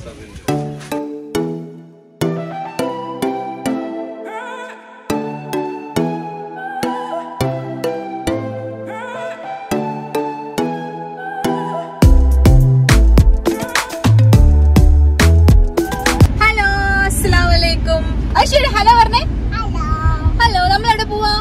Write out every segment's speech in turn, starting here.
Hello പറഞ്ഞേ. Hello, നമ്മൾ എവിടെ പോവാ?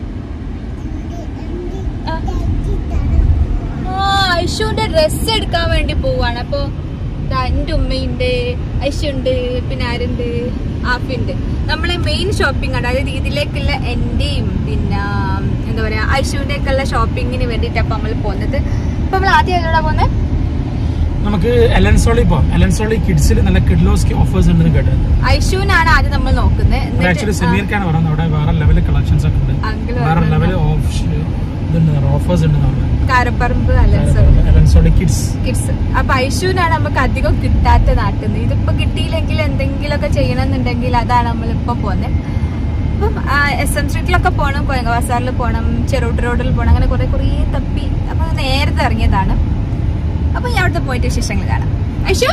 ഐഷുവിന്റെ ഡ്രസ് എടുക്കാൻ വേണ്ടി പോവാണ്. അപ്പൊ എന്റെ ഉമ്മയുണ്ട്, ഐഷുണ്ട്, പിന്നെ ആരുണ്ട്, ആഫിണ്ട്. നമ്മളെ മെയിൻ ഷോപ്പിംഗ് ആണ്, അതായത് ഇതിലേക്കുള്ള എന്റെയും പിന്നെ എന്താ പറയാ ഐഷുവിന്റെ ഒക്കെ ഉള്ള ഷോപ്പിങ്ങിന് വേണ്ടിട്ടാ നമ്മൾ പോകുന്നത്. അപ്പൊ നമ്മൾ ആദ്യം എവിടെ പോകുന്നത്? നമുക്ക് എലൻസോളി പോവാം. എലൻസോളി കിഡ്സിൽ നല്ല കിഡ്ലോസ് ഓഫേഴ്സ് ഉണ്ടെന്ന് കേട്ടത്. ഐഷുവിനാണ് ആദ്യം നമ്മൾ നോക്കുന്നത്. ആക്ച്വലി സെമീർക്കാണ് പറയുന്നത് അവിടെ വേറെ ലെവൽ കളക്ഷൻസ് ഒക്കെ ഉണ്ട്, വേറെ ലെവൽ ഓഫേഴ്സ് ഉണ്ട്. കാരപ്പറമ്പ് എലൻസോളി കിഡ്സ്. അപ്പൊ ഐഷുവിനാണ് നമുക്ക് അധികം കിട്ടാത്ത നാട്ടിൽ നിന്ന്. ഇതിപ്പോ കിട്ടിയില്ലെങ്കിൽ എന്തെങ്കിലുമൊക്കെ ചെയ്യണമെന്നുണ്ടെങ്കിൽ അതാണ് നമ്മളിപ്പോ പോകുന്നത്. അപ്പം SM സ്ട്രീറ്റിലൊക്കെ പോകണം, കൊയങ്ക ബസാറിൽ പോകണം, ചെറുട്ട് റോഡിൽ പോകണം, അങ്ങനെ കുറെ തപ്പി അപ്പൊ നേരത്തെ ഇറങ്ങിയതാണ്. അപ്പൊ ഞാൻ അവിടുത്തെ പോയിട്ട് വിശേഷങ്ങൾ കാണാം. ഐഷു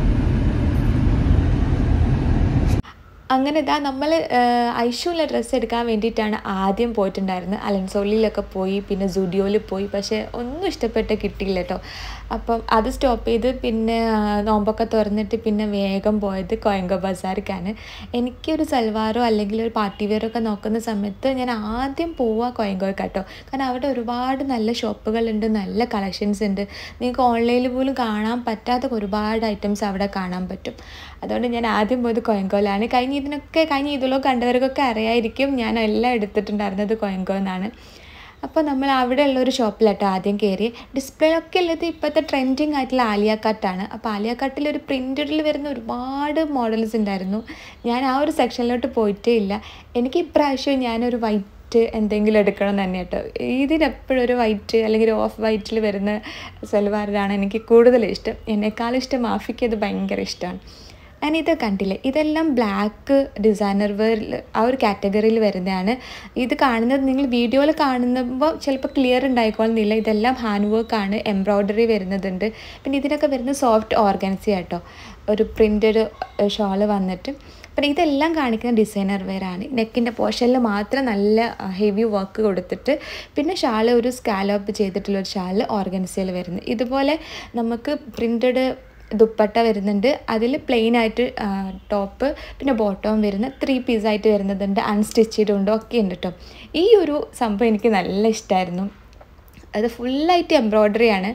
അങ്ങനെ ഇതാ നമ്മൾ ഐഷുവിലെ ഡ്രസ്സ് എടുക്കാൻ വേണ്ടിയിട്ടാണ് ആദ്യം പോയിട്ടുണ്ടായിരുന്നത്. അലൻസോളിയിലൊക്കെ പോയി, പിന്നെ സുഡിയോയിൽ പോയി. പക്ഷേ ഒന്നും ഇഷ്ടപ്പെട്ട് കിട്ടിയില്ല കേട്ടോ. അപ്പം അത് സ്റ്റോപ്പ് ചെയ്ത് പിന്നെ നോമ്പൊക്കെ തുറന്നിട്ട് പിന്നെ വേഗം പോയത് കൊയങ്ക ബസാറിക്കാണ്. എനിക്കൊരു സൽവാറോ അല്ലെങ്കിൽ ഒരു പാർട്ടി വെയറോ ഒക്കെ നോക്കുന്ന സമയത്ത് ഞാൻ ആദ്യം പോവുക കൊയങ്കോയ്ക്ക് കേട്ടോ. കാരണം അവിടെ ഒരുപാട് നല്ല ഷോപ്പുകളുണ്ട്, നല്ല കളക്ഷൻസ് ഉണ്ട്. നിങ്ങൾക്ക് ഓൺലൈനിൽ പോലും കാണാൻ പറ്റാത്ത ഒരുപാട് ഐറ്റംസ് അവിടെ കാണാൻ പറ്റും. അതുകൊണ്ട് ഞാൻ ആദ്യം പോയത് കൊയങ്കോയിലാണ്. കഴിഞ്ഞ ഇതിലോ കണ്ടവർക്കൊക്കെ അറിയായിരിക്കും ഞാൻ എല്ലാം എടുത്തിട്ടുണ്ടായിരുന്നത് കൊയങ്കോ എന്നാണ്. അപ്പോൾ നമ്മൾ അവിടെ ഉള്ളൊരു ഷോപ്പിലാട്ടോ ആദ്യം കയറി. ഡിസ്പ്ലേയിലൊക്കെ ഉള്ളത് ഇപ്പോഴത്തെ ട്രെൻഡിങ് ആയിട്ടുള്ള ആലിയ കട്ടാണ്. അപ്പോൾ ആലിയ കട്ടിലൊരു പ്രിൻറ്റഡിൽ വരുന്ന ഒരുപാട് മോഡൽസ് ഉണ്ടായിരുന്നു. ഞാൻ ആ ഒരു സെക്ഷനിലോട്ട് പോയിട്ടേ ഇല്ല. എനിക്ക് ഇപ്രാവശ്യം ഞാനൊരു വൈറ്റ് എന്തെങ്കിലും എടുക്കണം എന്ന് തന്നെ കേട്ടോ. ഇതിനെപ്പോഴും ഒരു വൈറ്റ് അല്ലെങ്കിൽ ഒരു ഓഫ് വൈറ്റിൽ വരുന്ന സൽവാറിലാണ് എനിക്ക് കൂടുതൽ ഇഷ്ടം. എന്നെക്കാളും ഇഷ്ടം മാഫിക്ക് അത് ഭയങ്കര ഇഷ്ടമാണ്. ഞാനിത് കണ്ടില്ലേ, ഇതെല്ലാം ബ്ലാക്ക് ഡിസൈനർ വെയർ ആ ഒരു കാറ്റഗറിയിൽ വരുന്നതാണ്. ഇത് കാണുന്നത് നിങ്ങൾ വീഡിയോയിൽ കാണുമ്പോൾ ചിലപ്പോൾ ക്ലിയർ ഉണ്ടായിക്കോളുന്നില്ല. ഇതെല്ലാം ഹാൻഡ് വർക്കാണ്, എംബ്രോയ്ഡറി വരുന്നതുണ്ട്. പിന്നെ ഇതിനൊക്കെ വരുന്ന സോഫ്റ്റ് ഓർഗൻസി ആട്ടോ, ഒരു പ്രിൻറ്റഡ് ഷോള് വന്നിട്ട്. പിന്നെ ഇതെല്ലാം കാണിക്കുന്ന ഡിസൈനർ വെയർ ആണ്. നെക്കിൻ്റെ പോർഷനിൽ മാത്രം നല്ല ഹെവി വർക്ക് കൊടുത്തിട്ട് പിന്നെ ഷാൾ ഒരു സ്കാലോപ്പ് ചെയ്തിട്ടുള്ളൊരു ഷാൾ ഓർഗൻസിയിൽ വരുന്നത്. ഇതുപോലെ നമുക്ക് പ്രിൻറ്റഡ് ദുപ്പട്ട വരുന്നുണ്ട്. അതിൽ പ്ലെയിൻ ആയിട്ട് ടോപ്പ് പിന്നെ ബോട്ടവും വരുന്ന 3 പീസായിട്ട് വരുന്നതുണ്ട്, അൺസ്റ്റിച്ചഡുണ്ട്, ഒക്കെ ഉണ്ട് കേട്ടോ. ഈ ഒരു സംഭവം എനിക്ക് നല്ല ഇഷ്ടമായിരുന്നു. അത് ഫുള്ളായിട്ട് എംബ്രോയ്ഡറി ആണ്.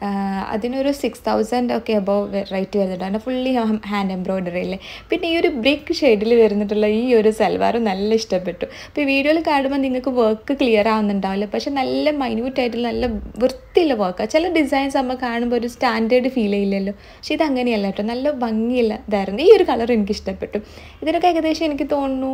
അതിനൊരു 6000 ഒക്കെ അബോവ് റേറ്റ് വരുന്നുണ്ട്. അതിന് ഫുള്ളി ഹാൻഡ് എംബ്രോയ്ഡറി അല്ലേ. പിന്നെ ഈ ഒരു ബ്രിക്ക് ഷെയ്ഡിൽ വരുന്നിട്ടുള്ള ഈ ഒരു സൽവാറും നല്ല ഇഷ്ടപ്പെട്ടു. അപ്പോൾ ഈ വീഡിയോയിൽ കാണുമ്പോൾ നിങ്ങൾക്ക് വർക്ക് ക്ലിയർ ആവുന്നുണ്ടാവില്ല, പക്ഷെ നല്ല മൈന്യൂട്ടായിട്ടുള്ള നല്ല വൃത്തിയുള്ള വർക്കാണ്. ചില ഡിസൈൻസ് നമ്മൾ കാണുമ്പോൾ ഒരു സ്റ്റാൻഡേർഡ് ഫീൽ ചെയ്യില്ലല്ലോ, പക്ഷെ ഇത് അങ്ങനെയല്ല കേട്ടോ, നല്ല ഭംഗിയുള്ള ഇതായിരുന്നു. ഈ ഒരു കളർ എനിക്ക് ഇഷ്ടപ്പെട്ടു. ഇതിനൊക്കെ ഏകദേശം എനിക്ക് തോന്നുന്നു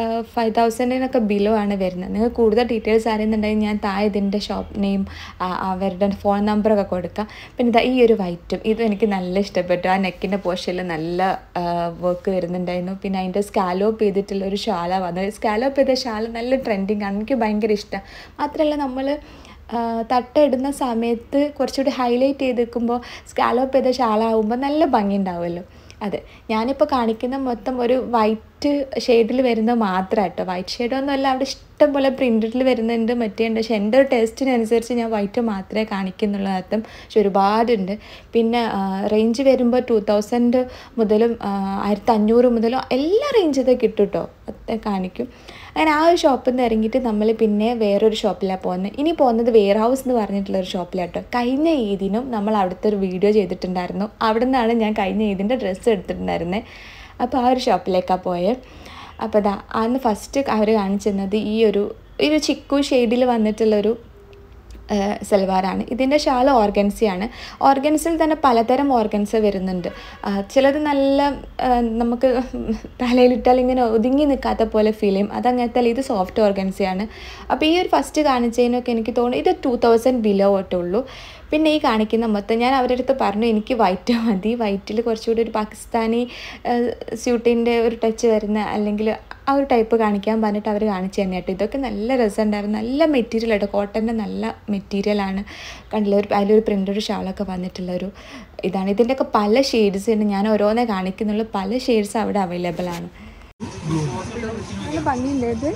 5000 ബിലോ ആണ് വരുന്നത്. നിങ്ങൾക്ക് കൂടുതൽ ഡീറ്റെയിൽസ് അറിയുന്നുണ്ടെങ്കിൽ ഞാൻ താഴെ ഇതിൻ്റെ ഷോപ്പ് നെയിം അവരുടെ ഫോൺ നമ്പറൊക്കെ കൊടുക്കാം. പിന്നെ ഇതാ ഈ ഒരു വൈറ്റും ഇതും എനിക്ക് നല്ല ഇഷ്ടപ്പെട്ടു. ആ നെക്കിൻ്റെ പോർഷനിൽ നല്ല വർക്ക് വരുന്നുണ്ടായിരുന്നു. പിന്നെ അതിൻ്റെ സ്കാലോപ്പ് ചെയ്തിട്ടുള്ള ഒരു ഷാള വന്നത്. സ്കാലോപ്പ് ചെയ്ത ഷാൾ നല്ല ട്രെൻഡിങ് ആണ്, എനിക്ക് ഭയങ്കര ഇഷ്ടം. മാത്രമല്ല നമ്മൾ തട്ടയിടുന്ന സമയത്ത് കുറച്ചുകൂടി ഹൈലൈറ്റ് ചെയ്ത് വെക്കുമ്പോൾ സ്കാലോപ്പ് ചെയ്ത ഷാളാവുമ്പോൾ നല്ല ഭംഗി ഉണ്ടാവുമല്ലോ. അതെ, ഞാനിപ്പോൾ കാണിക്കുന്ന മൊത്തം ഒരു വൈറ്റ് ഷെയ്ഡിൽ വരുന്നത് മാത്രം കേട്ടോ. വൈറ്റ് ഷെയ്ഡൊന്നുമല്ല, അവിടെ ഇഷ്ടം പോലെ പ്രിൻറ്റഡിൽ വരുന്നുണ്ട്, മറ്റേണ്ട്. പക്ഷേ എൻ്റെ ഒരു ടേസ്റ്റിനനുസരിച്ച് ഞാൻ വൈറ്റ് മാത്രമേ കാണിക്കുന്നുള്ളൂ അർത്ഥം. പക്ഷെ ഒരുപാടുണ്ട്. പിന്നെ റേഞ്ച് വരുമ്പോൾ 2000 മുതലും 1500 മുതലും എല്ലാ റേഞ്ചിൽ കിട്ടും കേട്ടോ, കാണിക്കും. അങ്ങനെ ആ ഒരു ഷോപ്പിൽ നിന്ന് ഇറങ്ങിയിട്ട് നമ്മൾ പിന്നെ വേറൊരു ഷോപ്പിലാണ് പോകുന്നത്. ഇനി പോകുന്നത് വെയർ ഹൗസ് എന്ന് പറഞ്ഞിട്ടുള്ളൊരു ഷോപ്പിലാട്ടോ. കഴിഞ്ഞ ഈദിനും നമ്മൾ അവിടുത്തെ ഒരു വീഡിയോ ചെയ്തിട്ടുണ്ടായിരുന്നു. അവിടെ നിന്നാണ് ഞാൻ കഴിഞ്ഞ ഈദിൻ്റെ ഡ്രസ്സ് എടുത്തിട്ടുണ്ടായിരുന്നത്. അപ്പോൾ ആ ഒരു ഷോപ്പിലേക്കാണ് പോയത്. അപ്പോൾ അതാ അന്ന് ഫസ്റ്റ് അവർ കാണിച്ചിരുന്നത് ഈ ഒരു ചിക്കു ഷെയ്ഡിൽ വന്നിട്ടുള്ളൊരു സൽവാറാണ്. ഇതിൻ്റെ ഷാൾ ഓർഗൻസിയാണ്. ഓർഗൻസിൽ തന്നെ പലതരം ഓർഗൻസ് വരുന്നുണ്ട്. ചിലത് നല്ല നമുക്ക് തലയിലിട്ടാൽ ഇങ്ങനെ ഒതുങ്ങി നിൽക്കാത്ത പോലെ ഫീൽ ചെയ്യും, അതങ്ങനത്തെ. ഇത് സോഫ്റ്റ് ഓർഗൻസിയാണ്. അപ്പോൾ ഈ ഒരു ഫസ്റ്റ് കാണിച്ചതിനൊക്കെ എനിക്ക് തോന്നുന്നു ഇത് 2000 ബിലോ തൊട്ടുള്ളൂ. പിന്നെ ഈ കാണിക്കുന്ന മൊത്തം ഞാൻ അവരുടെ അടുത്ത് പറഞ്ഞു എനിക്ക് വൈറ്റ് മതി, വൈറ്റിൽ കുറച്ചുകൂടി ഒരു പാകിസ്ഥാനി സ്യൂട്ടിൻ്റെ ഒരു ടച്ച് വരുന്ന അല്ലെങ്കിൽ ആ ഒരു ടൈപ്പ് കാണിക്കാൻ പറഞ്ഞിട്ട് അവർ കാണിച്ചു തന്നെ കേട്ടോ. ഇതൊക്കെ നല്ല രസമുണ്ടായിരുന്നു, നല്ല മെറ്റീരിയൽ കേട്ടോ, കോട്ടൻ്റെ നല്ല മെറ്റീരിയലാണ്. കണ്ടില്ല, അതിലൊരു പ്രിൻ്റഡ് ഷാളൊക്കെ വന്നിട്ടുള്ള ഒരു ഇതാണ്. ഇതിൻ്റെയൊക്കെ പല ഷെയ്ഡ്സ് ഉണ്ട്, ഞാൻ ഓരോന്നേ കാണിക്കുന്നുള്ളൂ, പല ഷെയ്ഡ്സ് അവിടെ അവൈലബിൾ ആണ്. ഭംഗിയില്ലേ ഇത്?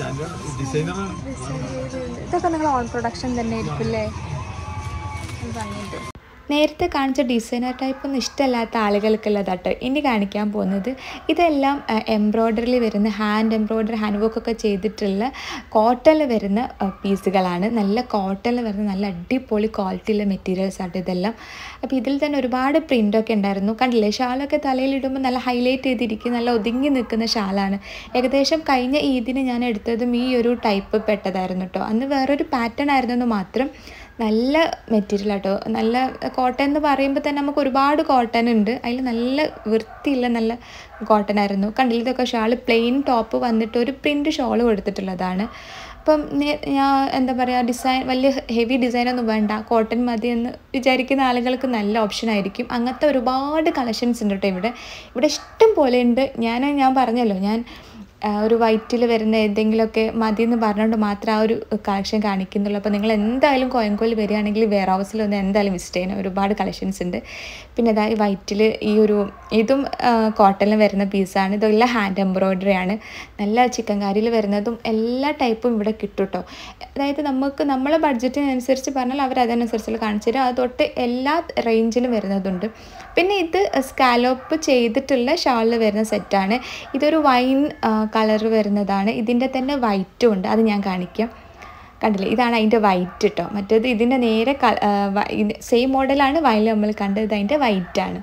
ഇതൊക്കെ നിങ്ങൾ ഓൺ പ്രൊഡക്ഷൻ തന്നെ ആയിരിക്കും അല്ലേ? ഭംഗിയുണ്ട്. നേരത്തെ കാണിച്ച ഡിസൈനർ ടൈപ്പൊന്നും ഇഷ്ടമല്ലാത്ത ആളുകൾക്കുള്ളതാട്ടോ ഇനി കാണിക്കാൻ പോകുന്നത്. ഇതെല്ലാം എംബ്രോയ്ഡറിയിൽ വരുന്ന ഹാൻഡ് വർക്കൊക്കെ ചെയ്തിട്ടുള്ള കോട്ടണിൽ വരുന്ന പീസുകളാണ്. നല്ല കോട്ടണിൽ വരുന്ന നല്ല അടിപൊളി ക്വാളിറ്റിയുള്ള മെറ്റീരിയൽസ് ആട്ടോ ഇതെല്ലാം. അപ്പോൾ ഇതിൽ തന്നെ ഒരുപാട് പ്രിൻ്റൊക്കെ ഉണ്ടായിരുന്നു. കണ്ടില്ലേ, ഷാളൊക്കെ തലയിലിടുമ്പോൾ നല്ല ഹൈലൈറ്റ് ചെയ്തിരിക്കും, നല്ല ഒതുങ്ങി നിൽക്കുന്ന ഷാളാണ്. ഏകദേശം കഴിഞ്ഞ ഈദിന് ഞാൻ എടുത്തതും ഈ ഒരു ടൈപ്പ് പെട്ടതായിരുന്നു കേട്ടോ. അന്ന് വേറൊരു പാറ്റേൺ ആയിരുന്നെന്ന് മാത്രം. നല്ല മെറ്റീരിയൽ ആട്ടോ, നല്ല കോട്ടൺ എന്ന് പറയുമ്പോൾ തന്നെ നമുക്ക് ഒരുപാട് കോട്ടൺ ഉണ്ട്, അതിൽ നല്ല വൃത്തിയുള്ള നല്ല കോട്ടൺ ആയിരുന്നു. കണ്ടില്ല, ഇതൊക്കെ ഷാള് പ്ലെയിൻ ടോപ്പ് വന്നിട്ട് ഒരു പ്രിൻറ്റ് ഷോൾ കൊടുത്തിട്ടുള്ളതാണ്. അപ്പം ഞാൻ എന്താ പറയുക, ഡിസൈൻ വലിയ ഹെവി ഡിസൈനൊന്നും വേണ്ട, കോട്ടൺ മതി എന്ന് വിചാരിക്കുന്ന ആളുകൾക്ക് നല്ല ഓപ്ഷൻ ആയിരിക്കും. അങ്ങനത്തെ ഒരുപാട് കളക്ഷൻസ് ഉണ്ട് കേട്ടോ ഇവിടെ ഇഷ്ടം പോലെ ഉണ്ട്. ഞാൻ പറഞ്ഞല്ലോ, ഞാൻ ഒരു വൈറ്റിൽ വരുന്ന ഏതെങ്കിലുമൊക്കെ മതി എന്ന് പറഞ്ഞുകൊണ്ട് മാത്രം ആ ഒരു കളക്ഷൻ കാണിക്കുന്നുള്ളൂ. അപ്പോൾ നിങ്ങൾ എന്തായാലും കോയങ്കോയിൽ വരികയാണെങ്കിൽ വെയർ ഹൗസിലൊന്ന് എന്തായാലും വിസിറ്റ് ചെയ്യണം, ഒരുപാട് കളക്ഷൻസ് ഉണ്ട്. പിന്നെ അതായത് വൈറ്റിൽ ഇതും കോട്ടണിൽ വരുന്ന പീസാണ്. ഇതെല്ലാം ഹാൻഡ് എംബ്രോയ്ഡറി ആണ്. നല്ല ചിക്കൻ കാരിയിൽ വരുന്നതും എല്ലാ ടൈപ്പും ഇവിടെ കിട്ടും കേട്ടോ. അതായത് നമ്മളെ ബഡ്ജറ്റിനനുസരിച്ച് പറഞ്ഞാൽ അവർ അതനുസരിച്ചുള്ള കാണിച്ചു തരും. അത് തൊട്ട് എല്ലാ റേഞ്ചിലും വരുന്നതുണ്ട്. പിന്നെ ഇത് സ്കാലോപ്പ് ചെയ്തിട്ടുള്ള ഷാളിൽ വരുന്ന സെറ്റാണ്. ഇതൊരു വൈൻ കളർ വരുന്നതാണ്. ഇതിൻ്റെ തന്നെ വൈറ്റും ഉണ്ട്, അത് ഞാൻ കാണിക്കാം. കണ്ടില്ലേ, ഇതാണ് അതിൻ്റെ വൈറ്റ് കേട്ടോ. മറ്റേത് ഇതിൻ്റെ നേരെ സെയിം മോഡലാണ് വൈനിൽ നമ്മൾ കണ്ടത്, അതിൻ്റെ വൈറ്റാണ്.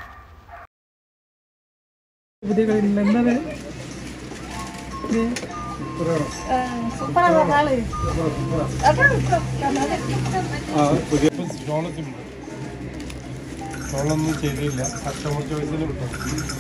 ഷോളൊന്നും ചെയ്തില്ല, കസ്റ്റമർ ചോയ്സിന് കിട്ടും.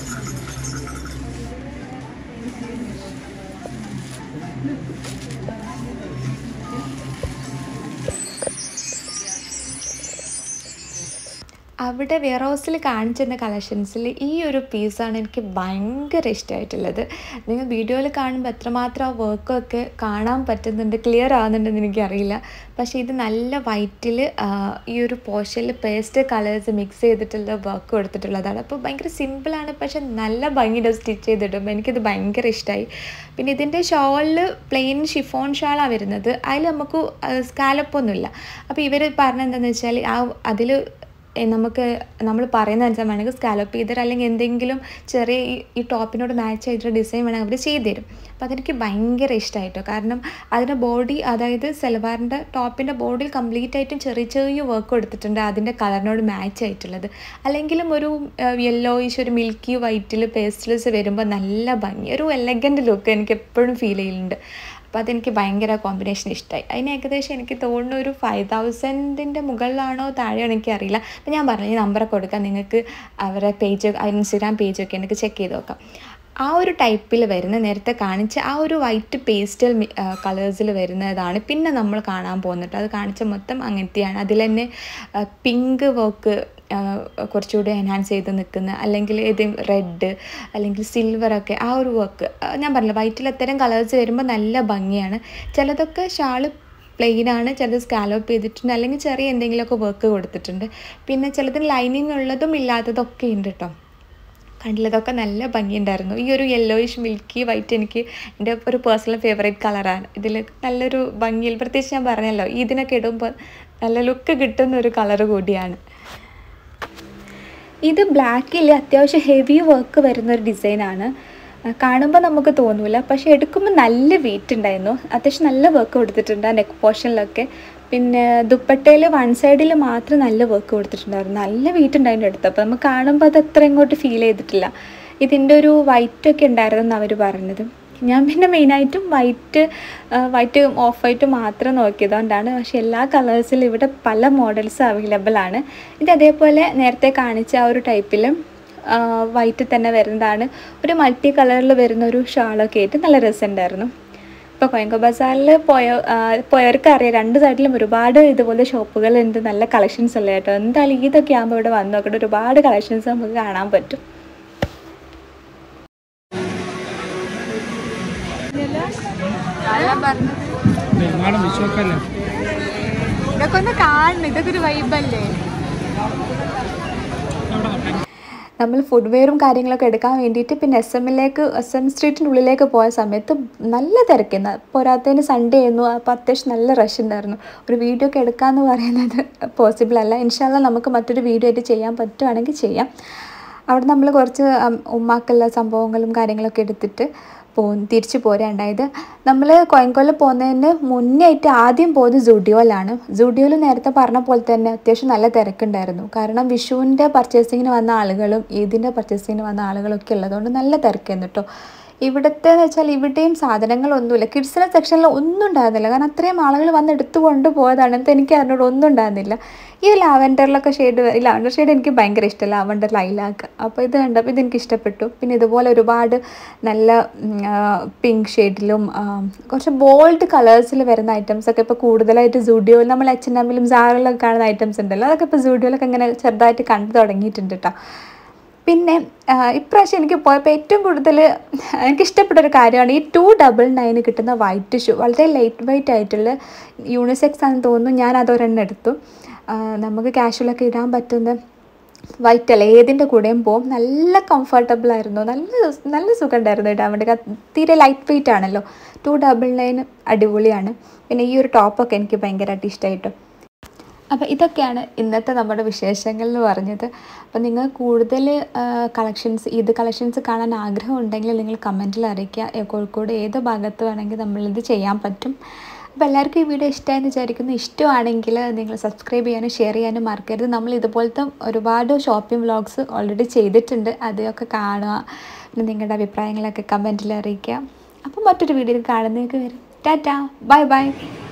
അവിടെ വെയർ ഹൗസിൽ കാണിച്ചിരുന്ന കളക്ഷൻസിൽ ഈ ഒരു പീസാണ് എനിക്ക് ഭയങ്കര ഇഷ്ടമായിട്ടുള്ളത്. നിങ്ങൾ വീഡിയോയിൽ കാണുമ്പോൾ എത്രമാത്രം ആ വർക്കൊക്കെ കാണാൻ പറ്റുന്നുണ്ട്, ക്ലിയർ ആകുന്നുണ്ടെന്ന് എനിക്കറിയില്ല. പക്ഷേ ഇത് നല്ല വൈറ്റിൽ ഈ ഒരു പോർഷനിൽ പേസ്റ്റ് കളേഴ്സ് മിക്സ് ചെയ്തിട്ടുള്ള വർക്ക് കൊടുത്തിട്ടുള്ളതാണ്. അപ്പോൾ ഭയങ്കര സിമ്പിളാണ്, പക്ഷെ നല്ല ഭംഗിയുടെ സ്റ്റിച്ച് ചെയ്തിടുമ്പോൾ എനിക്കിത് ഭയങ്കര ഇഷ്ടമായി. പിന്നെ ഇതിൻ്റെ ഷോളിൽ പ്ലെയിൻ ഷിഫോൺ ഷാളാണ് വരുന്നത്, അതിൽ നമുക്ക് സ്കാലപ്പൊന്നുമില്ല. അപ്പോൾ ഇവർ പറഞ്ഞെന്താണെന്ന് വെച്ചാൽ അതിൽ നമ്മൾ പറയുന്ന അനുസരിച്ച് വേണമെങ്കിൽ സ്കാലപ്പ് ചെയ്തരും, അല്ലെങ്കിൽ എന്തെങ്കിലും ചെറിയ ഈ ടോപ്പിനോട് മാച്ച് ചെയ്തിട്ട് ഡിസൈൻ വേണമെങ്കിൽ അവർ ചെയ്തു തരും. അപ്പോൾ അതെനിക്ക് ഭയങ്കര ഇഷ്ടമായിട്ടോ. കാരണം അതിൻ്റെ ബോഡി, അതായത് സൽവാറിൻ്റെ ടോപ്പിൻ്റെ ബോഡിയിൽ കംപ്ലീറ്റ് ആയിട്ടും ചെറിയ ചെറിയ വർക്ക് കൊടുത്തിട്ടുണ്ട്, അതിൻ്റെ കളറിനോട് മാച്ച് ആയിട്ടുള്ളത്. അല്ലെങ്കിലും ഒരു യെല്ലോയിഷ്, ഒരു മിൽക്കി വൈറ്റിൽ പേസ്റ്റൽസ് വരുമ്പോൾ നല്ല ഭംഗി, ഒരു എലഗൻറ്റ് ലുക്ക് എനിക്ക് എപ്പോഴും ഫീൽ ചെയ്യുന്നുണ്ട്. അപ്പോൾ അതെനിക്ക് ഭയങ്കര കോമ്പിനേഷൻ ഇഷ്ടമായി. അതിന് ഏകദേശം എനിക്ക് തോന്നുന്നു ഒരു 5000 മുകളിലാണോ താഴെയാണോ എനിക്കറിയില്ല. അപ്പോൾ ഞാൻ പറഞ്ഞു, ഈ നമ്പറൊക്കെ കൊടുക്കാം, നിങ്ങൾക്ക് അവരുടെ പേജ്, ഇൻസ്റ്റഗ്രാം പേജൊക്കെ എനിക്ക് ചെക്ക് ചെയ്ത് നോക്കാം. ആ ഒരു ടൈപ്പിൽ വരുന്ന നേരത്തെ കാണിച്ച ആ ഒരു വൈറ്റ് പേസ്റ്റൽ കളേഴ്സിൽ വരുന്നതാണ് പിന്നെ നമ്മൾ കാണാൻ പോകുന്നത്. അത് കാണിച്ച മൊത്തം അങ്ങനത്തെയാണ്. അതിൽ തന്നെ പിങ്ക് വർക്ക് കുറച്ചുകൂടി എൻഹാൻസ് ചെയ്ത് നിൽക്കുന്ന, അല്ലെങ്കിൽ ഏതെങ്കിലും റെഡ് അല്ലെങ്കിൽ സിൽവറൊക്കെ ആ ഒരു വർക്ക് ഞാൻ പറഞ്ഞില്ല, വൈറ്റിൽ അത്തരം കളേഴ്സ് വരുമ്പോൾ നല്ല ഭംഗിയാണ്. ചിലതൊക്കെ ഷാള് പ്ലെയിനാണ്, ചിലത് സ്കാലോപ്പ് ചെയ്തിട്ടുണ്ട്, അല്ലെങ്കിൽ ചെറിയ എന്തെങ്കിലുമൊക്കെ വർക്ക് കൊടുത്തിട്ടുണ്ട്. പിന്നെ ചിലതിന് ലൈനിങ് ഉള്ളതും ഇല്ലാത്തതൊക്കെ ഉണ്ട് കേട്ടോ. കണ്ടില്ലതൊക്കെ നല്ല ഭംഗിയുണ്ടായിരുന്നു. ഈ ഒരു യെല്ലോയിഷ് മിൽക്കി വൈറ്റ് എനിക്ക് എൻ്റെ ഒരു പേഴ്സണൽ ഫേവറേറ്റ് കളറാണ്. ഇതിൽ നല്ലൊരു ഭംഗിയിൽ, പ്രത്യേകിച്ച് ഞാൻ പറഞ്ഞല്ലോ ഇതിനൊക്കെ ഇടുമ്പോൾ നല്ല ലുക്ക് കിട്ടുന്ന ഒരു കളറ് കൂടിയാണ്. ഇത് ബ്ലാക്കിൽ അത്യാവശ്യം ഹെവി വർക്ക് വരുന്നൊരു ഡിസൈനാണ്. കാണുമ്പോൾ നമുക്ക് തോന്നില്ല, പക്ഷേ എടുക്കുമ്പോൾ നല്ല വെയിറ്റ് ഉണ്ടായിരുന്നു. അത്യാവശ്യം നല്ല വർക്ക് കൊടുത്തിട്ടുണ്ട് ആ നെക്ക് പോർഷനിലൊക്കെ. പിന്നെ ദുപ്പട്ടയിൽ വൺ സൈഡിൽ മാത്രം നല്ല വർക്ക് കൊടുത്തിട്ടുണ്ടായിരുന്നു. നല്ല വെയിറ്റ് ഉണ്ടായിരുന്നു എടുത്തപ്പോൾ. നമുക്ക് കാണുമ്പോൾ അത് അത്ര ഇങ്ങോട്ട് ഫീൽ ചെയ്തിട്ടില്ല. ഇതിൻ്റെ ഒരു വൈറ്റൊക്കെ ഉണ്ടായിരുന്നെന്ന് അവർ പറഞ്ഞത്. ഞാൻ പിന്നെ മെയിനായിട്ടും വൈറ്റ് ഓഫ് വൈറ്റ് മാത്രം നോക്കിയതുകൊണ്ടാണ്. പക്ഷേ എല്ലാ കളേഴ്സിലും ഇവിടെ പല മോഡൽസ് അവൈലബിൾ ആണ്. ഇത് അതേപോലെ നേരത്തെ കാണിച്ച ആ ഒരു ടൈപ്പിൽ വൈറ്റ് തന്നെ വരുന്നതാണ്. ഒരു മൾട്ടി കളറിൽ വരുന്ന ഒരു ഷാളൊക്കെ ആയിട്ട് നല്ല രസമുണ്ടായിരുന്നു. ഇപ്പോൾ കൊയങ്കോ ബസാറിൽ പോയവർക്ക് അറിയാം, രണ്ട് സൈഡിലും ഒരുപാട് ഇതുപോലെ ഷോപ്പുകളുണ്ട്, നല്ല കളക്ഷൻസ് അല്ലേ കേട്ടോ. എന്തായാലും ഇതൊക്കെ ആകുമ്പോൾ ഇവിടെ വന്ന് നോക്കിയിട്ട് ഒരുപാട് കളക്ഷൻസ് നമുക്ക് കാണാൻ പറ്റും. ഇതൊക്കെ ഒന്ന് കാണണം, ഇതൊക്കെ ഒരു വൈബല്ലേ. നമ്മൾ ഫുഡ് വെയറും കാര്യങ്ങളൊക്കെ എടുക്കാൻ വേണ്ടിയിട്ട് പിന്നെ SM സ്ട്രീറ്റിൻ്റെ ഉള്ളിലേക്ക് പോയ സമയത്ത് നല്ല തിരക്കുന്ന, പോരാത്തതിന് സൺഡേ ആയിരുന്നു. അപ്പോൾ അത്യാവശ്യം നല്ല റഷ് ഉണ്ടായിരുന്നു. ഒരു വീഡിയോ ഒക്കെ എടുക്കാമെന്ന് പറയുന്നത് പോസിബിൾ അല്ല. ഇൻഷാല്ലാ നമുക്ക് മറ്റൊരു വീഡിയോ ആയിട്ട് ചെയ്യാൻ പറ്റുവാണെങ്കിൽ ചെയ്യാം. അവിടെ നമ്മൾ കുറച്ച് ഉമ്മാക്കുള്ള സംഭവങ്ങളും കാര്യങ്ങളൊക്കെ എടുത്തിട്ട് തിരിച്ചു പോരാണ്ടായത്. നമ്മൾ കൊയങ്കോയിൽ പോകുന്നതിന് മുന്നേ ആയിട്ട് ആദ്യം പോകുന്നത് സുഡിയോയിലാണ്. സുഡിയോയിൽ നേരത്തെ പറഞ്ഞ പോലെ തന്നെ അത്യാവശ്യം നല്ല തിരക്കുണ്ടായിരുന്നു. കാരണം വിഷുവിൻ്റെ പർച്ചേസിങ്ങിന് വന്ന ആളുകളും ഈദിൻ്റെ പർച്ചേസിങ്ങിന് വന്ന ആളുകളൊക്കെ ഉള്ളതുകൊണ്ട് നല്ല തിരക്കായിരുന്നു കേട്ടോ. ഇവിടുത്തെ എന്ന് വെച്ചാൽ ഇവിടെയും സാധനങ്ങളൊന്നുമില്ല. കിഡ്സിൻ്റെ സെക്ഷനിൽ ഒന്നും ഉണ്ടായിരുന്നില്ല. കാരണം അത്രയും ആളുകൾ വന്ന് എടുത്തു കൊണ്ടുപോയതാണ്. എന്നിട്ട് എനിക്ക് അതിനോട് ഒന്നും ഉണ്ടായിരുന്നില്ല. ഈ ലാവൻഡറിലൊക്കെ ലാവൻഡർ ഷെയ്ഡ് എനിക്ക് ഭയങ്കര ഇഷ്ടമല്ല, ലാവൻഡർ ലൈലാക്ക്. അപ്പോൾ ഇത് കണ്ടപ്പോൾ ഇതെനിക്ക് ഇഷ്ടപ്പെട്ടു. പിന്നെ ഇതുപോലെ ഒരുപാട് നല്ല പിങ്ക് ഷെയ്ഡിലും കുറച്ച് ബോൾഡ് കളേഴ്സിൽ വരുന്ന ഐറ്റംസൊക്കെ ഇപ്പോൾ കൂടുതലായിട്ട് സുഡിയോയിൽ, നമ്മൾ H&Mലും സാറിലൊക്കെ കാണുന്ന ഐറ്റംസ് ഉണ്ടല്ലോ, അതൊക്കെ ഇപ്പോൾ സുഡിയോയിലൊക്കെ ഇങ്ങനെ ചെറുതായിട്ട് കണ്ടു തുടങ്ങിയിട്ടുണ്ട് കേട്ടോ. പിന്നെ ഇപ്രാവശ്യം എനിക്ക് പോയപ്പോൾ ഏറ്റവും കൂടുതൽ എനിക്കിഷ്ടപ്പെട്ടൊരു കാര്യമാണ് ഈ 299 കിട്ടുന്ന വൈറ്റ് ഷൂ. വളരെ ലൈറ്റ് വെയ്റ്റ് ആയിട്ടുള്ള യൂണിസെക്സ് ആണെന്ന് തോന്നുന്നു. ഞാൻ അതൊരെണ്ണം എടുത്തു. നമുക്ക് കാഷ്വലൊക്കെ ഇടാൻ പറ്റുന്ന വൈറ്റ് അല്ല, ഏതിൻ്റെ കൂടെയും പോകും. നല്ല കംഫർട്ടബിൾ ആയിരുന്നു, നല്ല സുഖം ഉണ്ടായിരുന്നു ഇടാൻ വേണ്ടി. തീരെ ലൈറ്റ് വെയ്റ്റ് ആണല്ലോ. 299 അടിപൊളിയാണ്. പിന്നെ ഈ ഒരു ടോപ്പൊക്കെ എനിക്ക് ഭയങ്കരമായിട്ട് ഇഷ്ടമായിട്ടോ. അപ്പോൾ ഇതൊക്കെയാണ് ഇന്നത്തെ നമ്മുടെ വിശേഷങ്ങൾ എന്ന് പറഞ്ഞത്. അപ്പോൾ നിങ്ങൾ കൂടുതൽ കളക്ഷൻസ് കാണാൻ ആഗ്രഹം ഉണ്ടെങ്കിൽ നിങ്ങൾ കമൻറ്റിൽ അറിയിക്കുക. കോഴിക്കോട് ഏത് ഭാഗത്ത് വേണമെങ്കിൽ നമ്മളിത് ചെയ്യാൻ പറ്റും. അപ്പോൾ എല്ലാവർക്കും ഈ വീഡിയോ ഇഷ്ടമായെന്ന് വിചാരിക്കുന്നു. ഇഷ്ടമാണെങ്കിൽ നിങ്ങൾ സബ്സ്ക്രൈബ് ചെയ്യാനും ഷെയർ ചെയ്യാനും മറക്കരുത്. നമ്മൾ ഇതുപോലത്തെ ഒരുപാട് ഷോപ്പിംഗ് വ്ളോഗ്സ് ഓൾറെഡി ചെയ്തിട്ടുണ്ട്, അതൊക്കെ കാണുക. പിന്നെ നിങ്ങളുടെ അഭിപ്രായങ്ങളൊക്കെ കമൻറ്റിൽ അറിയിക്കുക. അപ്പോൾ മറ്റൊരു വീഡിയോയിൽ കാണുന്നതൊക്കെ വരും. Tata, bye by.